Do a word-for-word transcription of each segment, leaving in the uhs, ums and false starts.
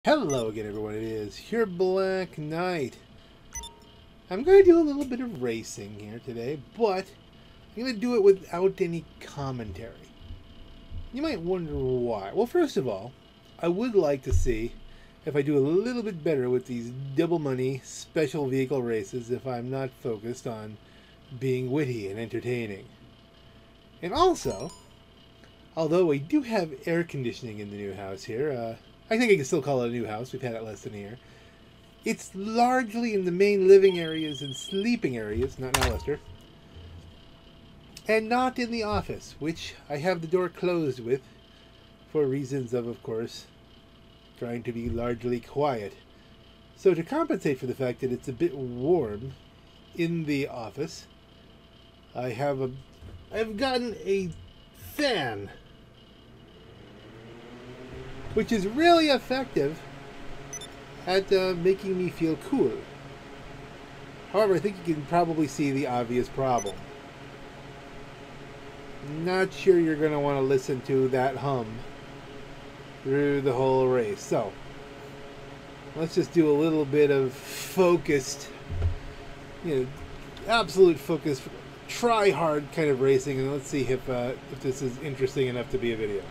Hello again, everyone. It is your Black Knight. I'm going to do a little bit of racing here today, but I'm going to do it without any commentary. You might wonder why. Well, first of all, I would like to see if I do a little bit better with these double money special vehicle races if I'm not focused on being witty and entertaining. And also, although we do have air conditioning in the new house here, uh, I think I can still call it a new house. We've had it less than a year. It's largely in the main living areas and sleeping areas, not now, Lester, and not in the office, which I have the door closed with for reasons of, of course, trying to be largely quiet. So to compensate for the fact that it's a bit warm in the office, I have a, I've gotten a fan, which is really effective at uh, making me feel cool. However, I think you can probably see the obvious problem. Not sure you're going to want to listen to that hum through the whole race. So, let's just do a little bit of focused, you know, absolute focus, try hard kind of racing, and let's see if, uh, if this is interesting enough to be a video.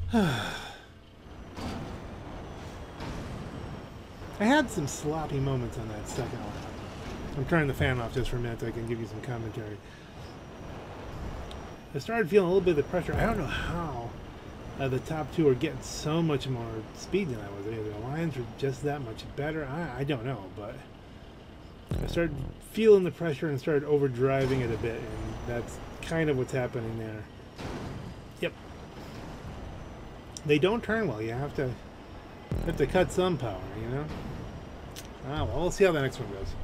I had some sloppy moments on that second lap. I'm turning the fan off just for a minute so I can give you some commentary. I started feeling a little bit of the pressure. I don't know how uh, the top two are getting so much more speed than I was. Maybe the lines were just that much better. I, I don't know, but I started feeling the pressure and started overdriving it a bit, and that's kind of what's happening there. Yep. They don't turn well. You have to you have to cut some power, you know? Ah, well, we'll see how the next one goes.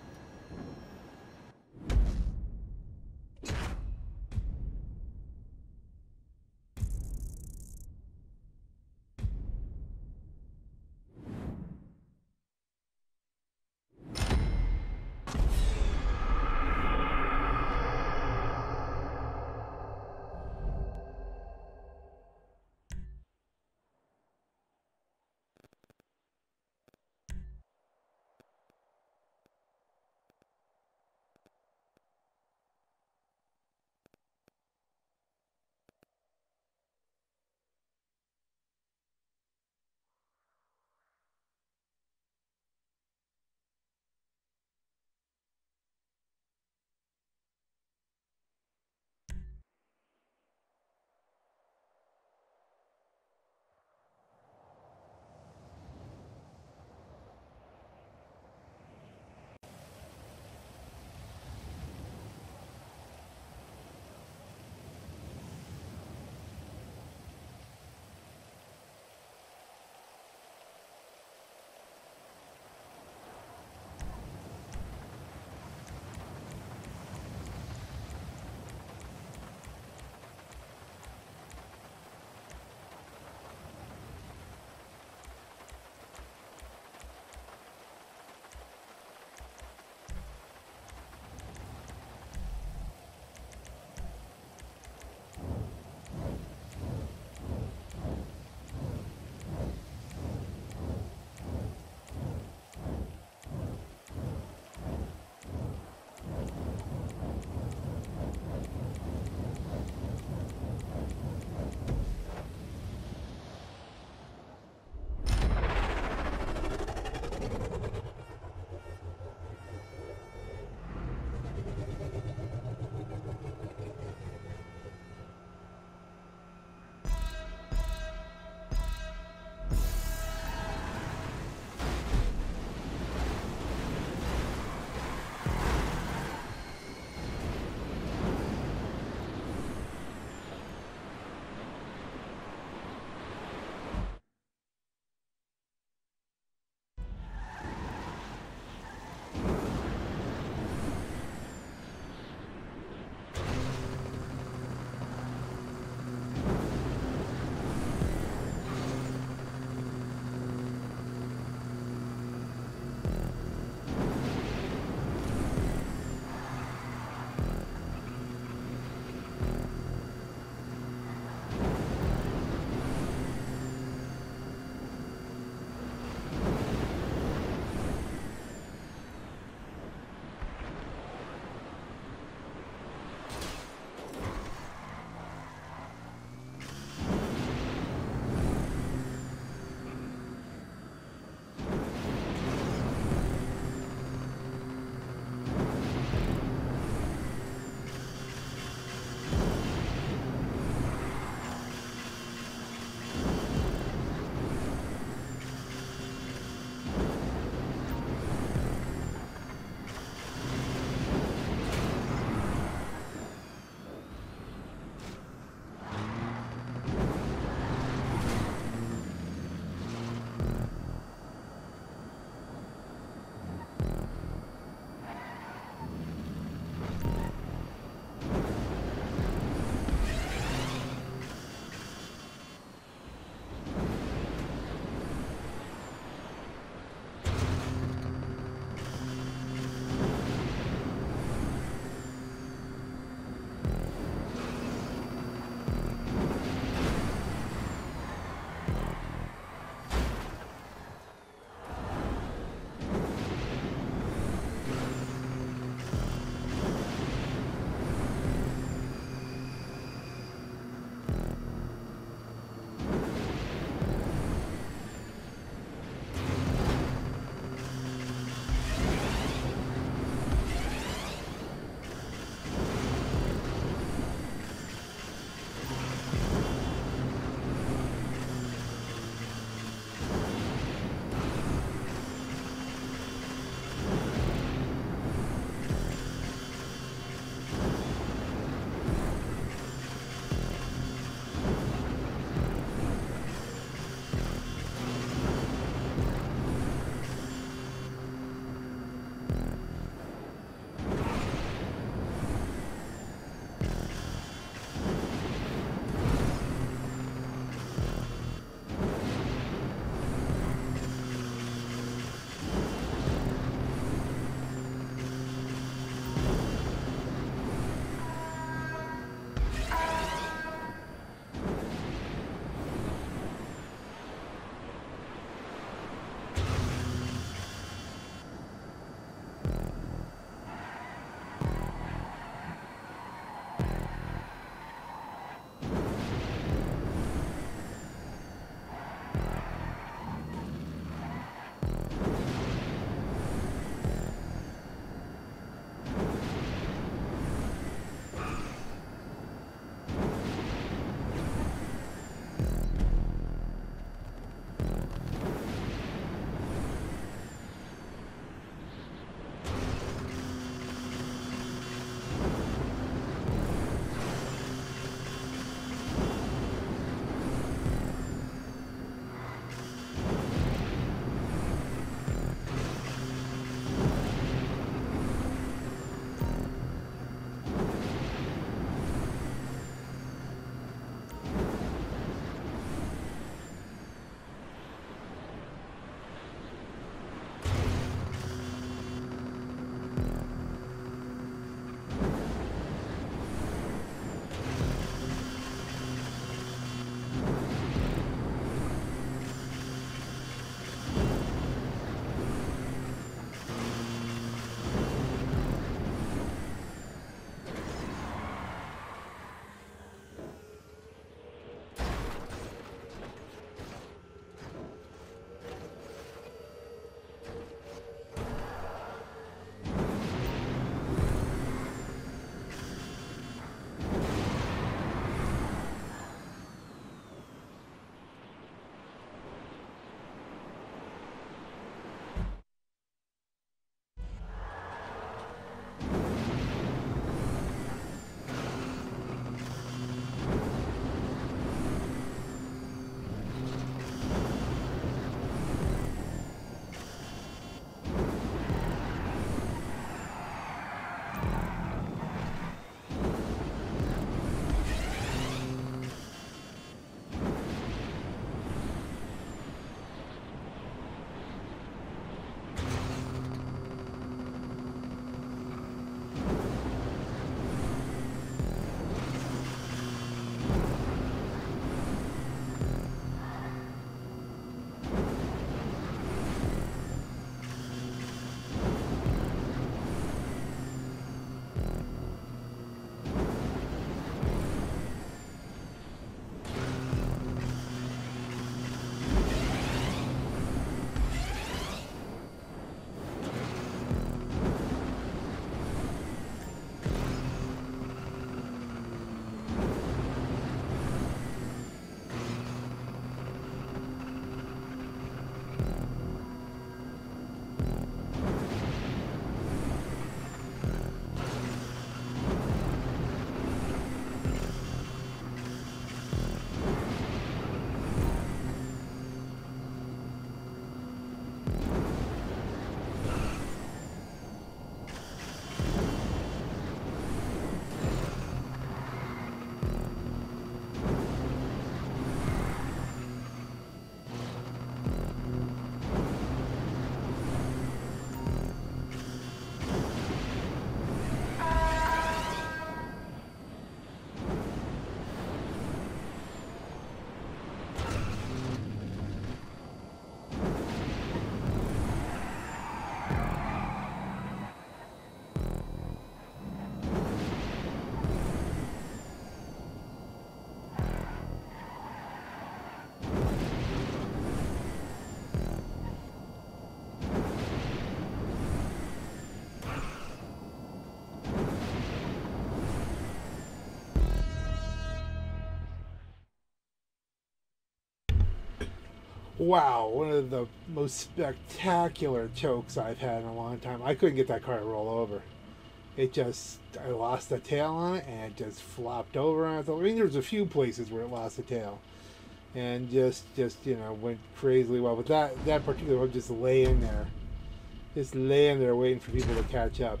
Wow, one of the most spectacular chokes I've had in a long time. I couldn't get that car to roll over. It just, I lost the tail on it and it just flopped over on it. I mean, there's a few places where it lost the tail and just, just you know, went crazily well. But that, that particular one just laying there, just laying there waiting for people to catch up.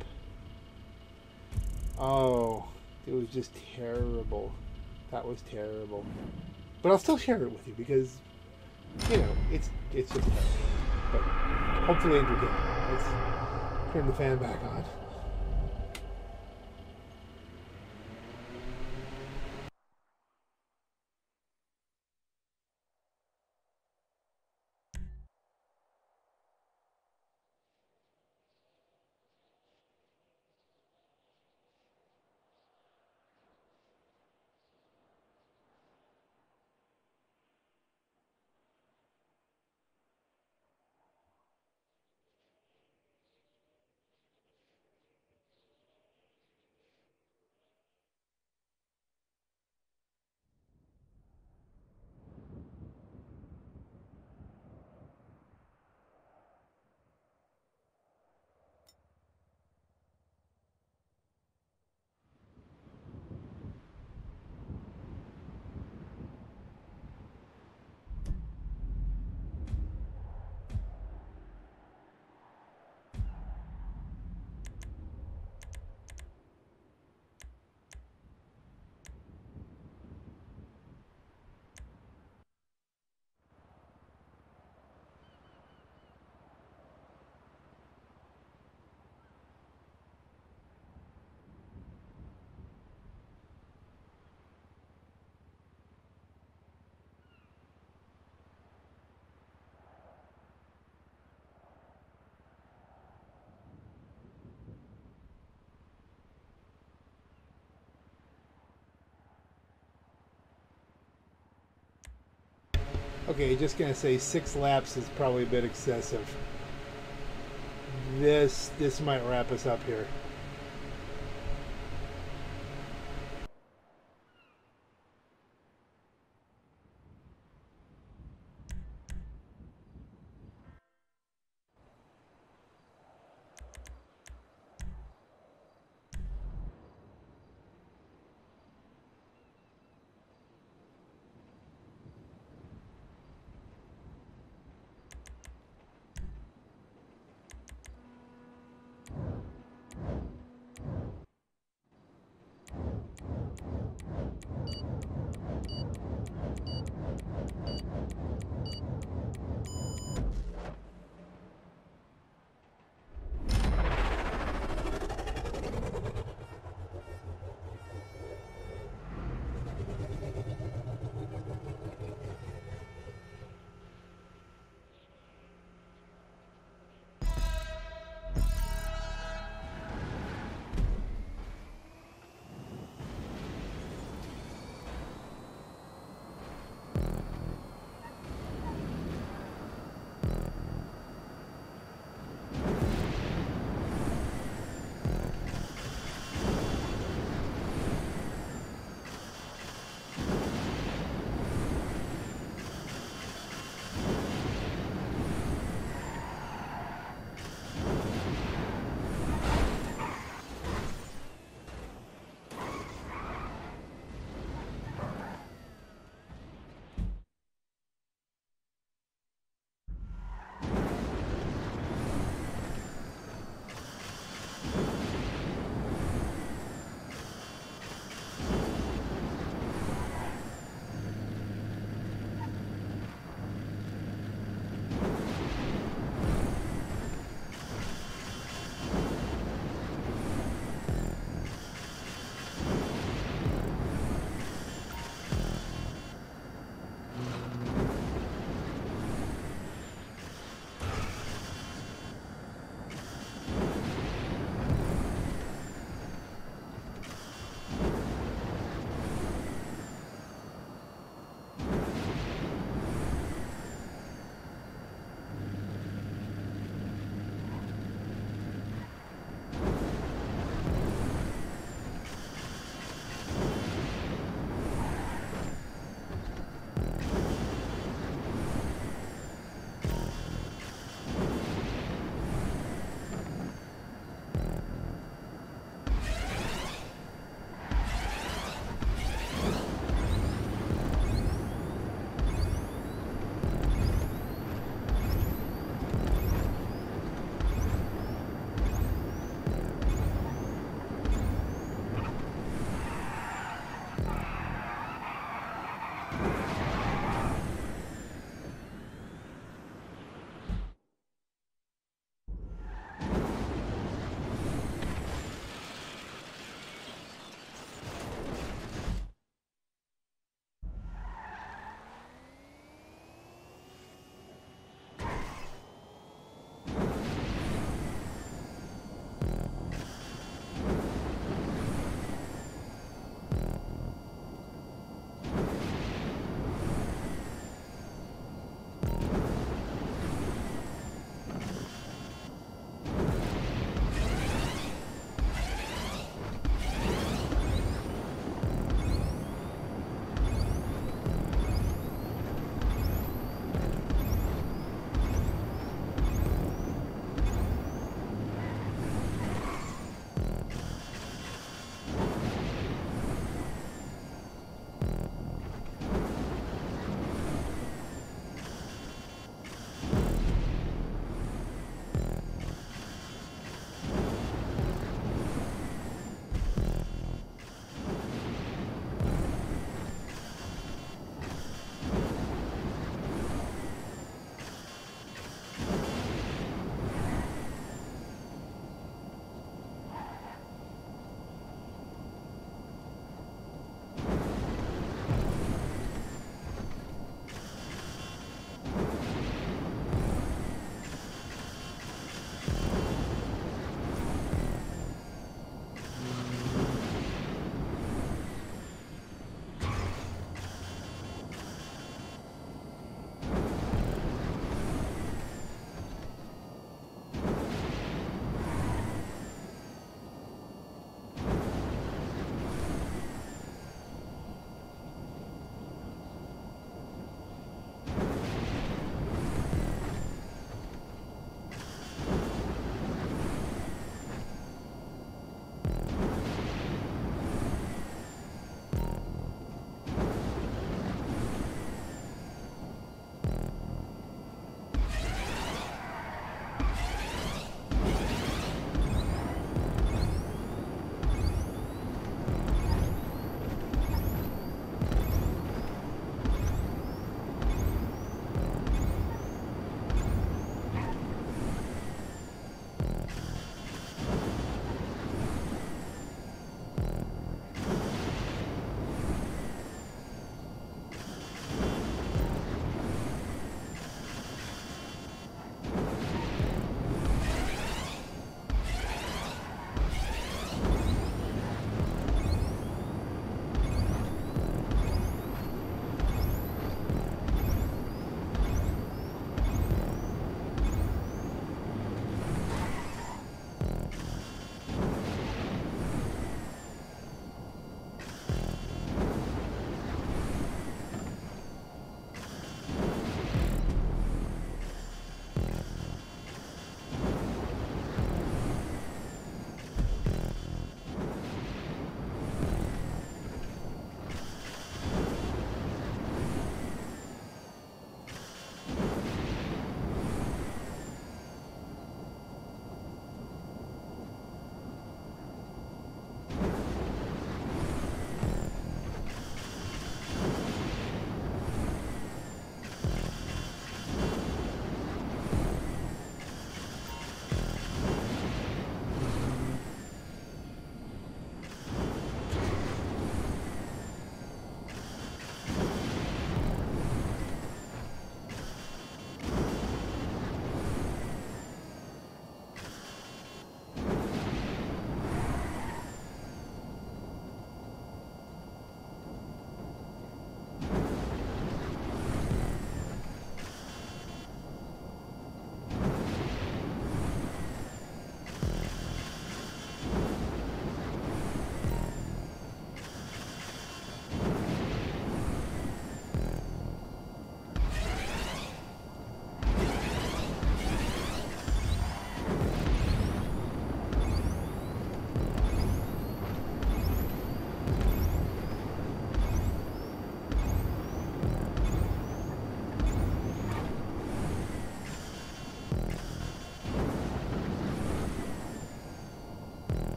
Oh, it was just terrible. That was terrible. But I'll still share it with you because, you know, it's it's just terrible. But hopefully entertaining. Let's turn the fan back on. Okay, just gonna say six laps is probably a bit excessive. This this might wrap us up here.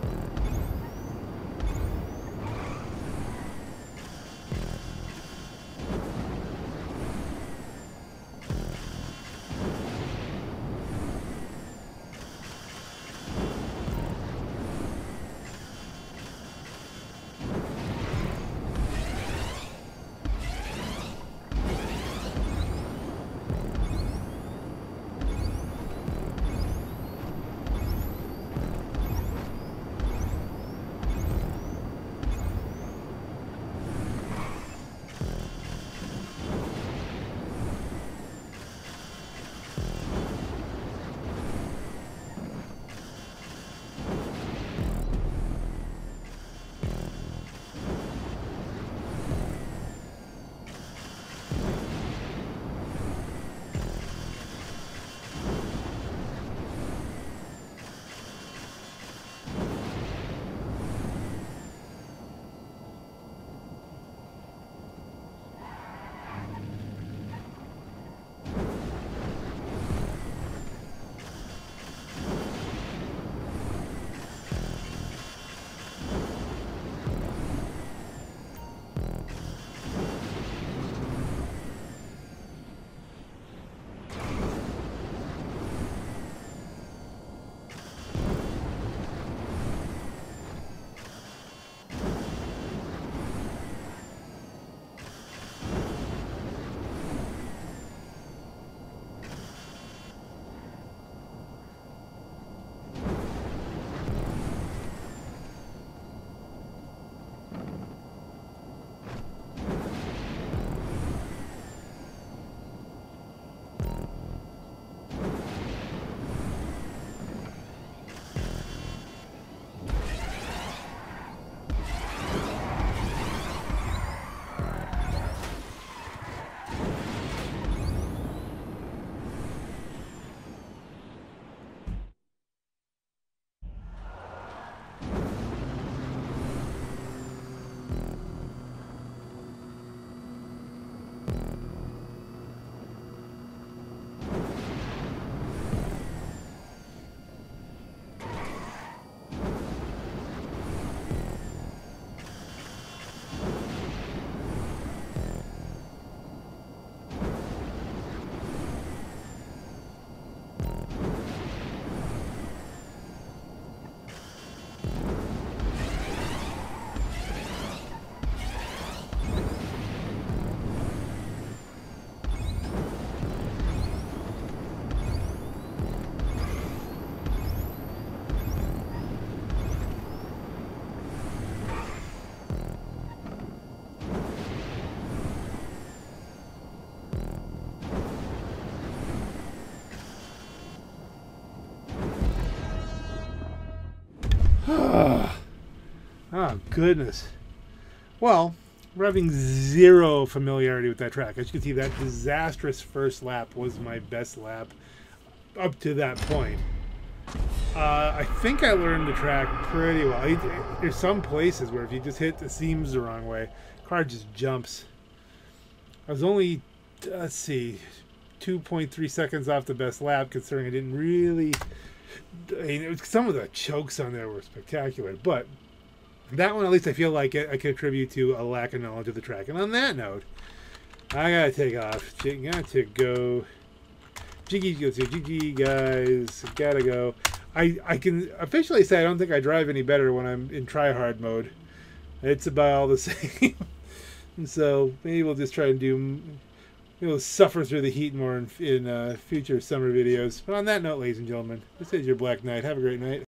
Oh, goodness. Well, we're having zero familiarity with that track. As you can see, that disastrous first lap was my best lap up to that point. Uh, I think I learned the track pretty well. I, there's some places where if you just hit the seams the wrong way, the car just jumps. I was only, let's see, two point three seconds off the best lap, considering I didn't really... I mean, it was, some of the chokes on there were spectacular, but that one, at least I feel like it, I could attribute to a lack of knowledge of the track. And on that note, I gotta take off. Got to go. Jiggy goes here. Jiggy, guys. Gotta go. I, I can officially say I don't think I drive any better when I'm in tryhard mode. It's about all the same. And so maybe we'll just try and do... We'll suffer through the heat more in, in uh, future summer videos. But on that note, ladies and gentlemen, this is your Black Knight. Have a great night.